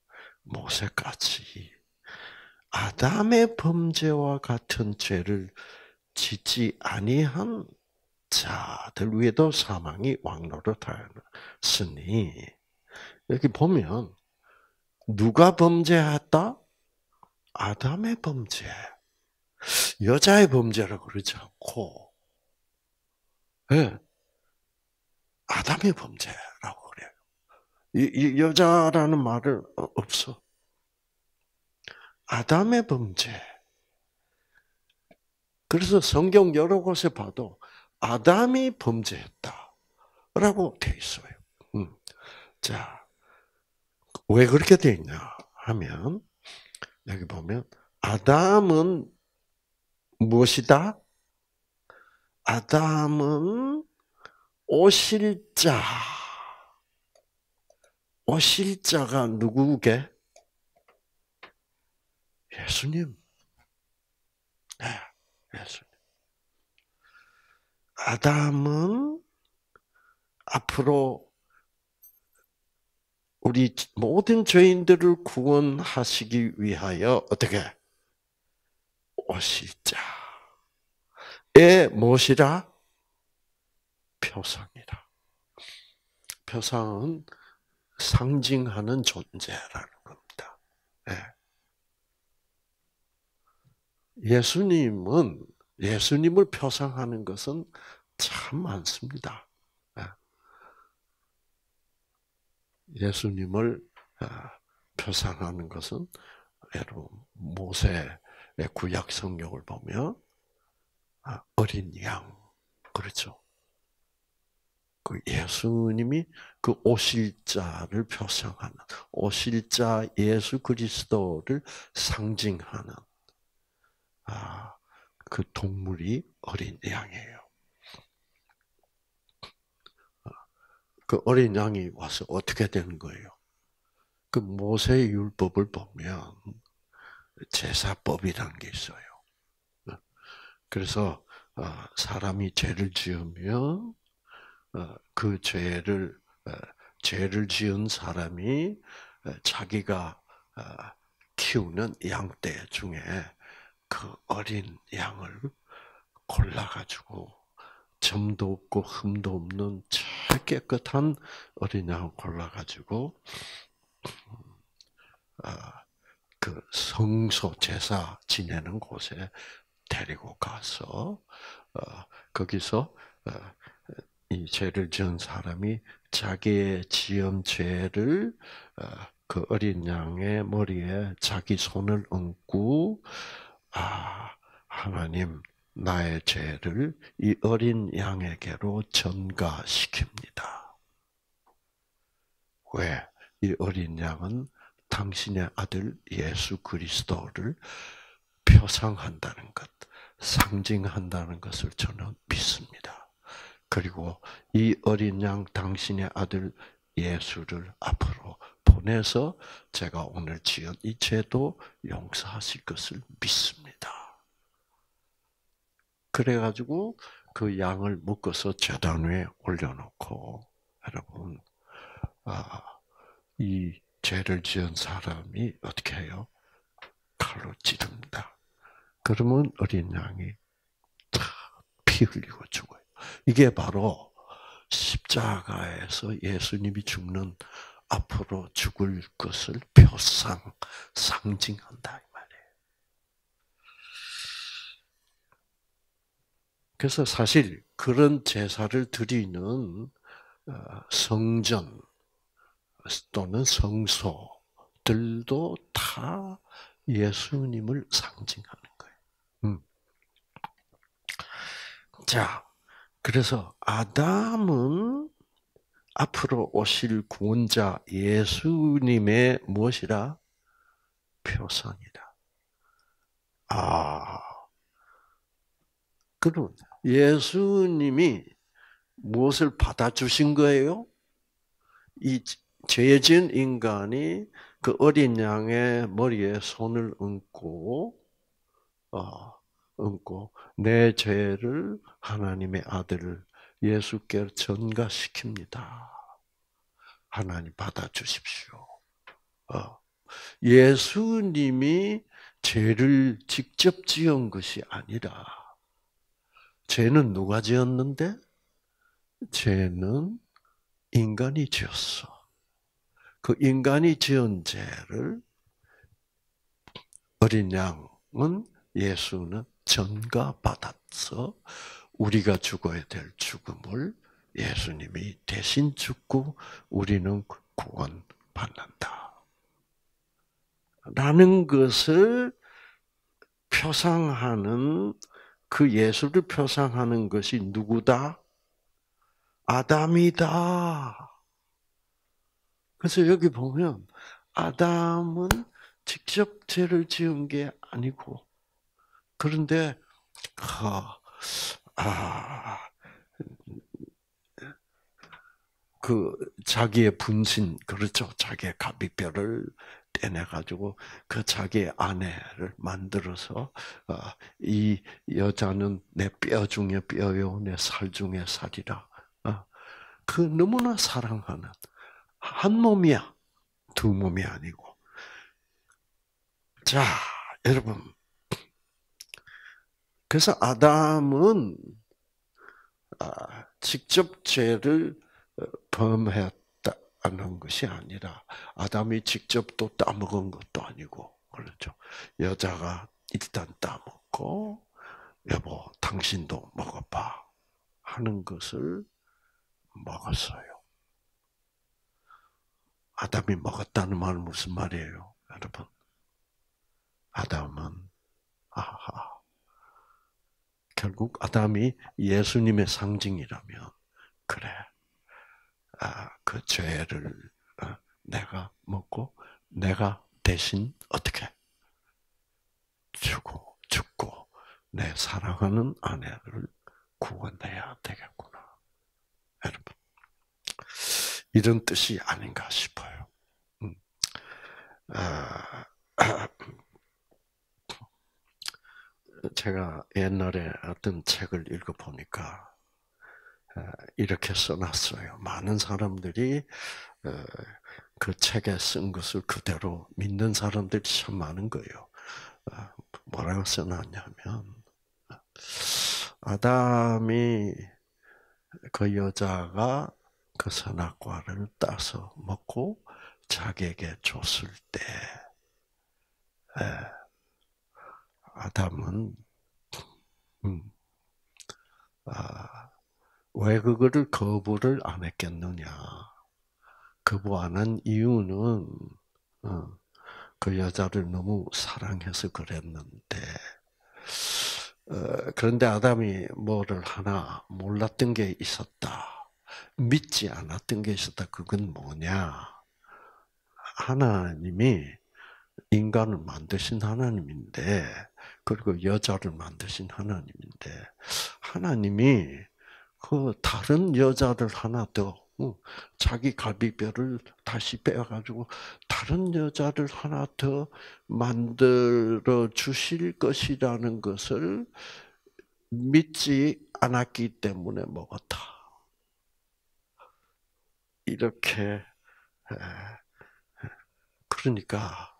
모세까지 아담의 범죄와 같은 죄를 짓지 아니한 자들 위에도 사망이 왕노릇하였으니 여기 보면 누가 범죄했다? 아담의 범죄. 여자의 범죄라고 그러지 않고 네. 아담의 범죄라고 그래요. 이, 이 여자라는 말은 없어. 아담의 범죄. 그래서 성경 여러 곳에 봐도 아담이 범죄했다라고 돼 있어요. 음. 자, 왜 그렇게 돼 있냐 하면 여기 보면 아담은 무엇이다? 아담은 오실자. 오실자가 누구게? 예수님. 네, 예수님. 아담은 앞으로 우리 모든 죄인들을 구원하시기 위하여 어떻게 오실자의 무엇이라? 표상이라. 표상은 상징하는 존재라는 겁니다. 네. 예수님은 예수님을 표상하는 것은 참 많습니다. 예수님을 표상하는 것은 여러분 모세의 구약 성경을 보면 어린 양 그렇죠. 그 예수님이 그 오실 자를 표상하는 오실 자 예수 그리스도를 상징하는 아, 그 동물이 어린 양이에요. 그 어린 양이 와서 어떻게 되는 거예요? 그 모세의 율법을 보면 제사법이라는 게 있어요. 그래서 사람이 죄를 지으면 그 죄를 죄를 지은 사람이 자기가 키우는 양떼 중에 그 어린 양을 골라가지고 점도 없고 흠도 없는 잘 깨끗한 어린 양을 골라가지고 그 성소 제사 지내는 곳에 데리고 가서 거기서 이 죄를 지은 사람이 자기의 지은 죄를 그 어린 양의 머리에 자기 손을 얹고 아 하나님 나의 죄를 이 어린 양에게로 전가시킵니다. 왜? 이 어린 양은 당신의 아들 예수 그리스도를 표상한다는 것, 상징한다는 것을 저는 믿습니다. 그리고 이 어린 양 당신의 아들 예수를 앞으로 보내서 제가 오늘 지은 이 죄도 용서하실 것을 믿습니다. 그래가지고 그 양을 묶어서 제단 위에 올려놓고 여러분, 아, 이 죄를 지은 사람이 어떻게 해요? 칼로 찌릅니다. 그러면 어린 양이 피 흘리고 죽어요. 이게 바로 십자가에서 예수님이 죽는 앞으로 죽을 것을 표상, 상징한다 이 말이에요. 그래서 사실 그런 제사를 드리는 성전 또는 성소들도 다 예수님을 상징하는 거예요. 음. 자, 그래서 아담은 앞으로 오실 구원자 예수님의 무엇이라? 표상이다. 아, 그럼 예수님이 무엇을 받아주신 거예요? 이 죄 지은 인간이 그 어린 양의 머리에 손을 얹고, 어, 얹고, 내 죄를 하나님의 아들 예수께 전가시킵니다. 하나님 받아주십시오. 어, 예수님이 죄를 직접 지은 것이 아니라, 죄는 누가 지었는데? 죄는 인간이 지었어. 그 인간이 지은 죄를 어린 양은 예수는 전가받았어. 우리가 죽어야 될 죽음을 예수님이 대신 죽고 우리는 구원받는다. 라는 것을 표상하는 그 예수를 표상하는 것이 누구다? 아담이다. 그래서 여기 보면 아담은 직접 죄를 지은 게 아니고 그런데 아, 그 자기의 분신 그렇죠. 자기의 갈비뼈를 떼내 가지고 그 자기의 아내를 만들어서 이 여자는 내 뼈 중에 뼈요, 내 살 중에 살이라. 그 너무나 사랑하는 한 몸이야. 두 몸이 아니고. 자, 여러분. 그래서 아담은 직접 죄를 범했다는 것이 아니라 아담이 직접 또 따먹은 것도 아니고 그렇죠. 여자가 일단 따먹고 여보 당신도 먹어봐 하는 것을 먹었어요. 아담이 먹었다는 말은 무슨 말이에요, 여러분? 아담은 아하 결국 아담이 예수님의 상징이라면 그래 아, 그 죄를 내가 먹고 내가 대신 어떻게 주고 죽고 내 사랑하는 아내를 구원해야 되겠구나. 여러분, 이런 뜻이 아닌가 싶어요. 음. 아, 제가 옛날에 어떤 책을 읽어보니까 이렇게 써놨어요. 많은 사람들이 그 책에 쓴 것을 그대로 믿는 사람들이 참 많은 거예요. 뭐라고 써놨냐면, 아담이 그 여자가 그 선악과를 따서 먹고 자기에게 줬을 때, 아담은 음, 아, 왜 그거를 거부를 안 했겠느냐? 거부 안 한 이유는 어, 그 여자를 너무 사랑해서 그랬는데, 어, 그런데 아담이 뭐를 하나 몰랐던 게 있었다. 믿지 않았던 게 있었다. 그건 뭐냐? 하나님이 인간을 만드신 하나님인데, 그리고 여자를 만드신 하나님인데, 하나님이 그 다른 여자를 하나 더, 자기 갈비뼈를 다시 빼가지고 다른 여자를 하나 더 만들어 주실 것이라는 것을 믿지 않았기 때문에 먹었다. 이렇게, 그러니까,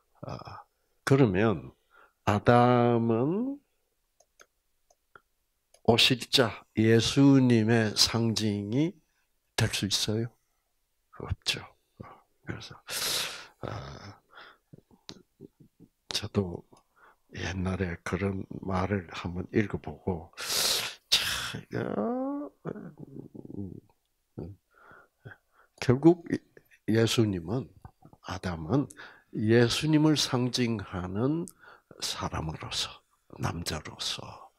그러면 아담은 오실자 예수님의 상징이 될 수 있어요? 없죠. 그래서 저도 옛날에 그런 말을 한번 읽어보고 참, 결국 예수님은 아담은 예수님을 상징하는 사람으로서 남자로서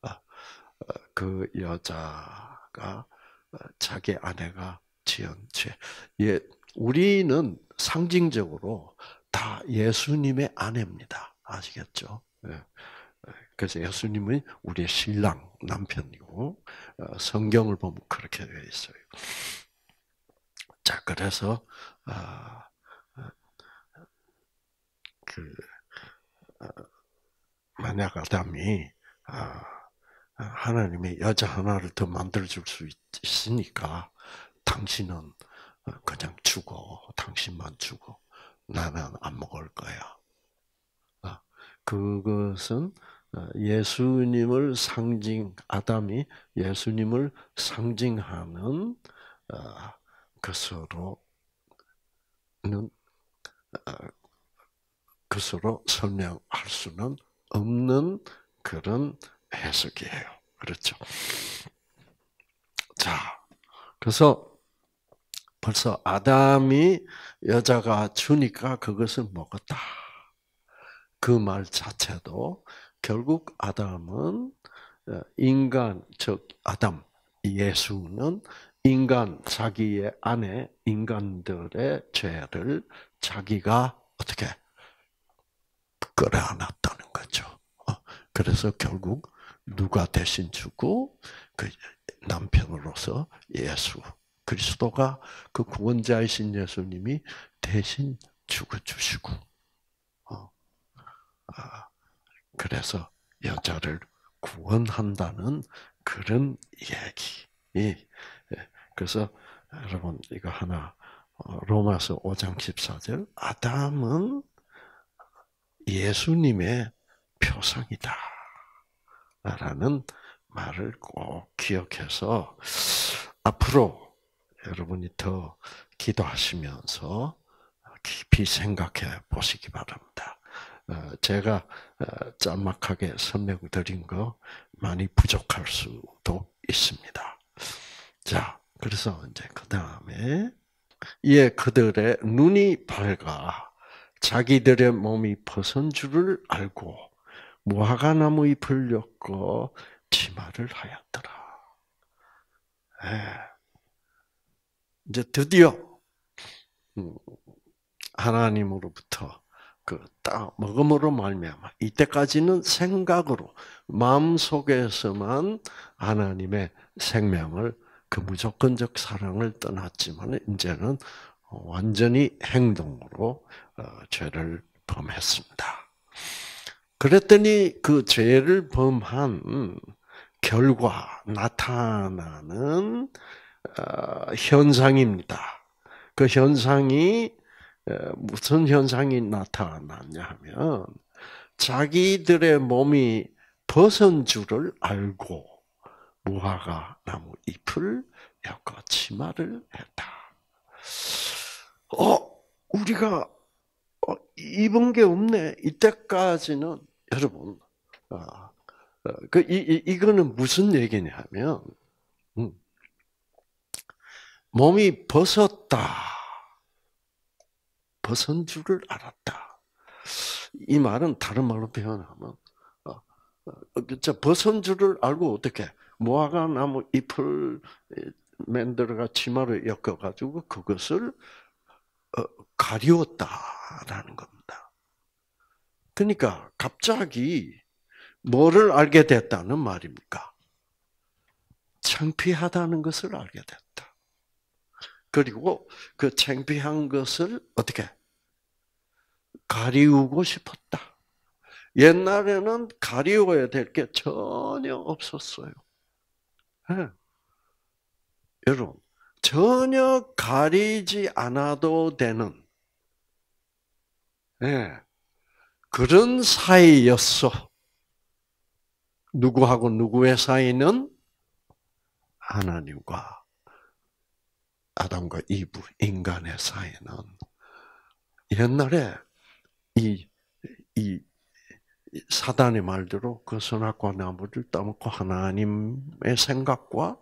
그 여자가 자기 아내가 지은 죄. 예, 우리는 상징적으로 다 예수님의 아내입니다. 아시겠죠? 예. 그래서 예수님은 우리의 신랑, 남편이고 성경을 보면 그렇게 되어 있어요. 자, 그래서 그 만약 아담이 하나님이 여자 하나를 더 만들어줄 수 있으니까 당신은 그냥 죽어. 당신만 죽어. 나는 안 먹을 거야. 그것은 예수님을 상징, 아담이 예수님을 상징하는 것으로는, 것으로 설명할 수는 없는 그런 해석이에요. 그렇죠? 자, 그래서 벌써 아담이 여자가 주니까 그것을 먹었다. 그 말 자체도 결국 아담은 인간, 즉 아담, 예수는 인간, 자기의 아내, 인간들의 죄를 자기가 어떻게 끌어안았다는 거죠. 그래서 결국 누가 대신 주고 그 남편으로서 예수 그리스도가 그 구원자이신 예수님이 대신 죽어주시고, 그래서 여자를 구원한다는 그런 이야기. 그래서 여러분 이거 하나 로마서 오 장 십사 절 아담은 예수님의 표상이다 라는 말을 꼭 기억해서 앞으로 여러분이 더 기도하시면서 깊이 생각해 보시기 바랍니다. 제가 짤막하게 설명드린 거 많이 부족할 수도 있습니다. 자, 그래서 이제 그 다음에 이에 그들의 눈이 밝아 자기들의 몸이 벗은 줄을 알고 무화과나무 잎을 엮어 치마를 하였더라. 이제 드디어 하나님으로부터 그 딱 먹음으로 말미암아 이때까지는 생각으로 마음 속에서만 하나님의 생명을 그 무조건적 사랑을 떠났지만 이제는 완전히 행동으로 죄를 범했습니다. 그랬더니 그 죄를 범한 결과 나타나는 현상입니다. 그 현상이 무슨 현상이 나타났냐 하면 자기들의 몸이 벗은 줄을 알고 무화과 나무 잎을 엮어 치마를 했다. 어, 우리가 어, 입은 게 없네. 이때까지는 여러분, 어, 그 이, 이 이거는 무슨 얘기냐면 음, 몸이 벗었다, 벗은 줄을 알았다. 이 말은 다른 말로 표현하면 어, 어, 벗은 줄을 알고 어떻게 무화과 나무 잎을 만들어가 치마를 엮어가지고 그것을 어, 가리웠다라는 겁니다. 그러니까 갑자기 뭐를 알게 됐다는 말입니까? 창피하다는 것을 알게 됐다. 그리고 그 창피한 것을 어떻게 가리우고 싶었다. 옛날에는 가리워야 될 게 전혀 없었어요. 네. 여러분, 전혀 가리지 않아도 되는 네. 그런 사이였어. 누구하고 누구의 사이는 하나님과 아담과 이브, 인간의 사이는 옛날에 이, 이 사단의 말대로 그 선악과 나무를 따먹고 하나님의 생각과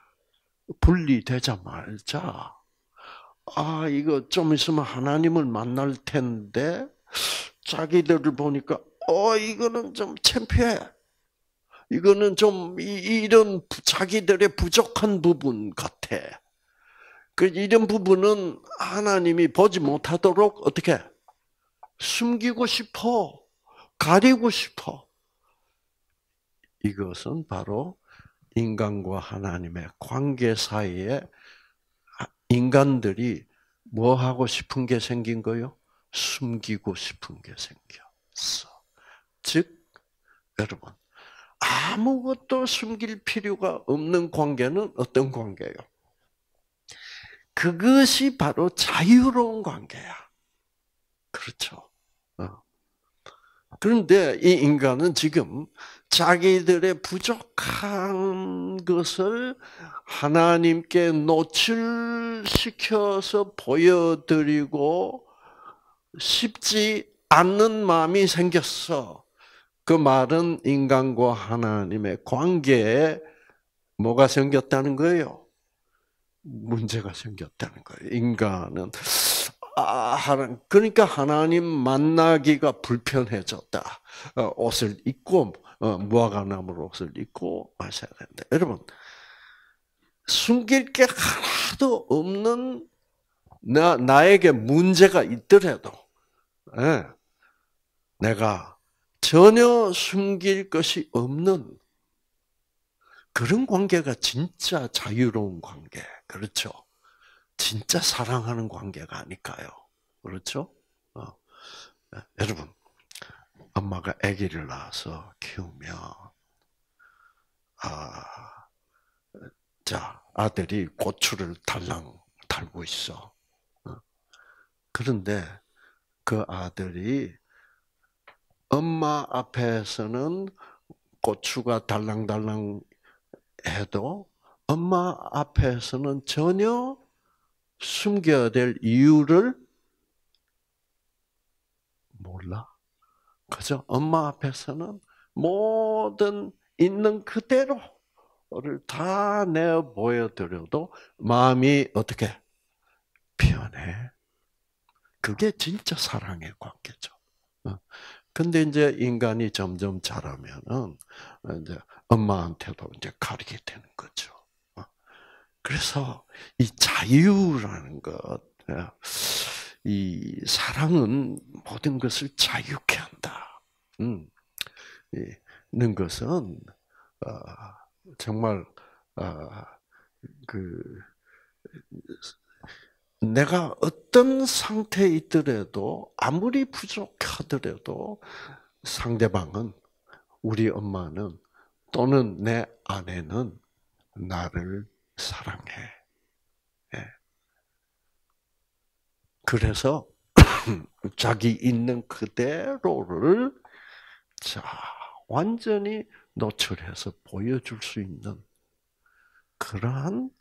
분리되자마자 아 이거 좀 있으면 하나님을 만날 텐데 자기들을 보니까 어 이거는 좀 창피해. 이거는 좀 이런 자기들의 부족한 부분 같아. 그 이런 부분은 하나님이 보지 못하도록 어떻게 숨기고 싶어, 가리고 싶어. 이것은 바로 인간과 하나님의 관계 사이에 인간들이 뭐 하고 싶은 게 생긴 거요? 숨기고 싶은 게 생겼어. 즉, 여러분, 아무것도 숨길 필요가 없는 관계는 어떤 관계예요? 그것이 바로 자유로운 관계야. 그렇죠. 그런데 이 인간은 지금 자기들의 부족한 것을 하나님께 노출시켜서 보여드리고 싶지 않는 마음이 생겼어. 그 말은 인간과 하나님의 관계에 뭐가 생겼다는 거예요? 문제가 생겼다는 거예요. 인간은 아, 그러니까 하나님 만나기가 불편해졌다. 옷을 입고 무화과 나무 옷을 입고 마셔야 된다. 여러분 숨길 게 하나도 없는 나 나에게 문제가 있더라도 네, 내가 전혀 숨길 것이 없는 그런 관계가 진짜 자유로운 관계. 그렇죠? 진짜 사랑하는 관계가 아닐까요? 그렇죠? 어. 여러분, 엄마가 아기를 낳아서 키우면, 아, 자, 아들이 고추를 달랑 달고 있어. 그런데 그 아들이 엄마 앞에서는 고추가 달랑달랑 해도 엄마 앞에서는 전혀 숨겨야 될 이유를 몰라. 그죠? 엄마 앞에서는 모든 있는 그대로를 다 내어 보여드려도 마음이 어떻게 편해. 그게 진짜 사랑의 관계죠. 근데 이제 인간이 점점 자라면은 이제 엄마한테도 이제 가리게 되는 거죠. 그래서 이 자유라는 것, 이 사랑은 모든 것을 자유케 한다. 음, 이는 것은 어, 정말 어, 그 내가 어떤 상태에 있더라도 아무리 부족하더라도 상대방은 우리 엄마는 또는 내 아내는 나를 사랑해. 예. 그래서 자기 있는 그대로를 자 완전히 노출해서 보여줄 수 있는 그러한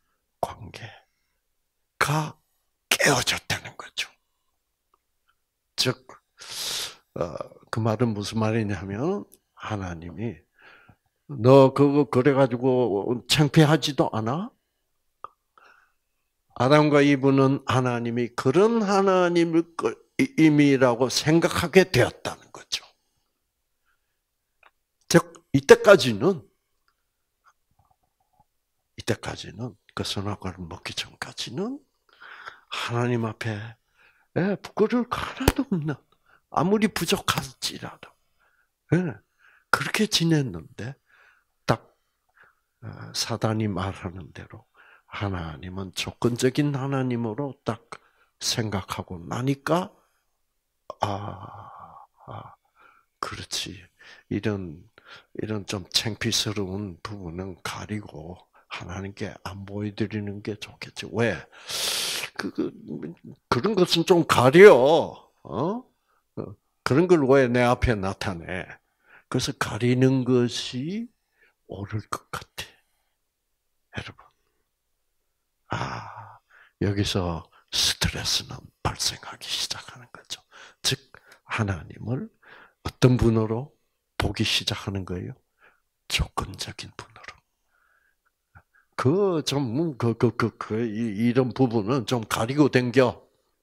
관계가 깨어졌다는 거죠. 즉, 어, 그 말은 무슨 말이냐면 하나님이 너 그거 그래가지고 창피하지도 않아? 아담과 이브는 하나님이 그런 하나님을 임이라고 생각하게 되었다는 거죠. 즉 이때까지는 이때까지는 그 선악과를 먹기 전까지는 하나님 앞에 부끄러울 거 하나도 없는 아무리 부족할지라도 그렇게 지냈는데 딱 사단이 말하는 대로 하나님은 조건적인 하나님으로 딱 생각하고 나니까 아, 아 그렇지 이런 이런 좀 창피스러운 부분은 가리고 하나님께 안 보여드리는 게 좋겠지. 왜? 그, 그 그런 것은 좀 가려. 어? 그런 걸 왜 내 앞에 나타내? 그래서 가리는 것이 옳을 것 같아. 여러분. 아, 여기서 스트레스는 발생하기 시작하는 거죠. 즉, 하나님을 어떤 분으로 보기 시작하는 거예요? 조건적인 분으로. 그, 좀, 그, 그, 그, 그, 이런 부분은 좀 가리고 댕겨.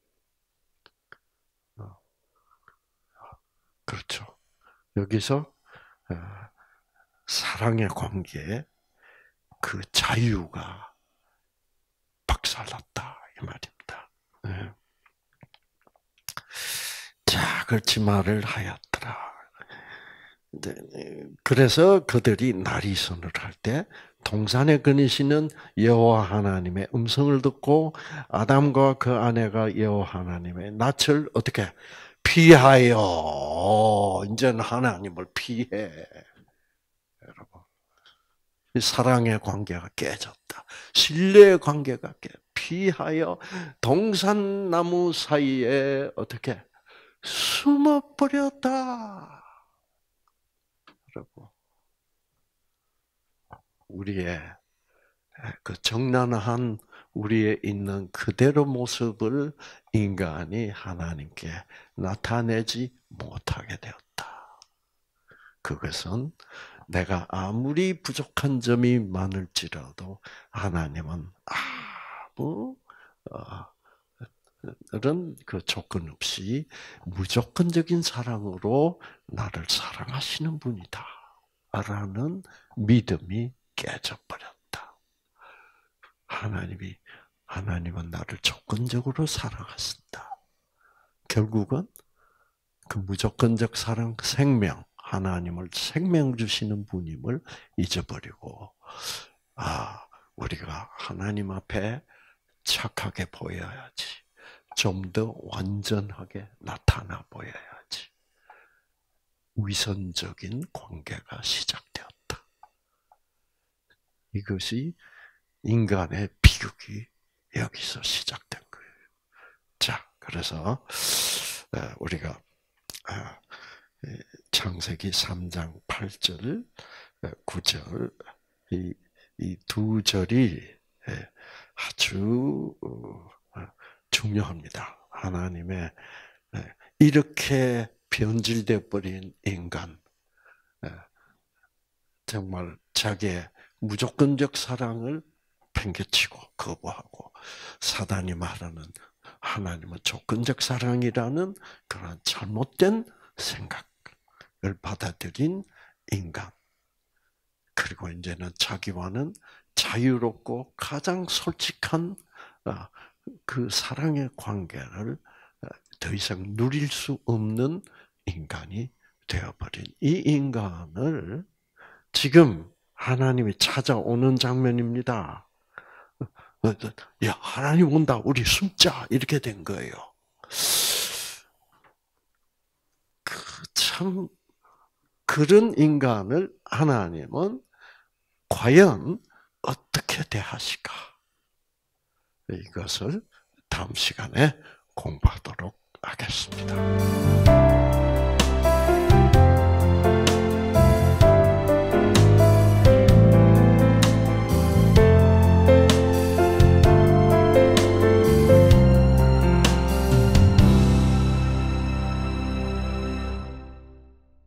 그렇죠. 여기서, 사랑의 관계에 그 자유가 박살났다. 이 말입니다. 네. 자, 그렇지 말을 하였더라. 그래서 그들이 나리선을 할 때 동산에 거니시는 여호와 하나님의 음성을 듣고 아담과 그 아내가 여호와 하나님의 낯을 어떻게 피하여 이제는 하나님을 피해. 여러분, 사랑의 관계가 깨졌다. 신뢰의 관계가 깨. 피하여 동산나무 사이에 어떻게 숨어버렸다. 여러분, 우리의 그 정난한 우리의 있는 그대로 모습을 인간이 하나님께 나타내지 못하게 되었다. 그것은 내가 아무리 부족한 점이 많을지라도 하나님은 아무 이런 그 조건 없이 무조건적인 사랑으로 나를 사랑하시는 분이다. 라는 믿음이 깨져버렸다. 하나님이, 하나님은 나를 조건적으로 사랑하신다. 결국은 그 무조건적 사랑, 생명, 하나님을 생명 주시는 분임을 잊어버리고, 아, 우리가 하나님 앞에 착하게 보여야지. 좀 더 완전하게 나타나 보여야지. 위선적인 관계가 시작되었다. 이것이 인간의 비극이 여기서 시작된 거예요. 자, 그래서 우리가 창세기 삼 장 팔 절, 구 절 이 이 두 절이 아주 중요합니다. 하나님의 이렇게 변질되어 버린 인간, 정말 자기의 무조건적 사랑을 팽개치고 거부하고 사단이 말하는 하나님은 조건적 사랑이라는 그런 잘못된 생각을 받아들인 인간. 그리고 이제는 자기와는 자유롭고 가장 솔직한 그 사랑의 관계를 더 이상 누릴 수 없는 인간이 되어버린 이 인간을 지금 하나님이 찾아오는 장면입니다. 야, 하나님 온다. 우리 숨자. 이렇게 된 거예요. 그 참 그런 인간을 하나님은 과연 어떻게 대하실까? 이것을 다음 시간에 공부하도록 하겠습니다.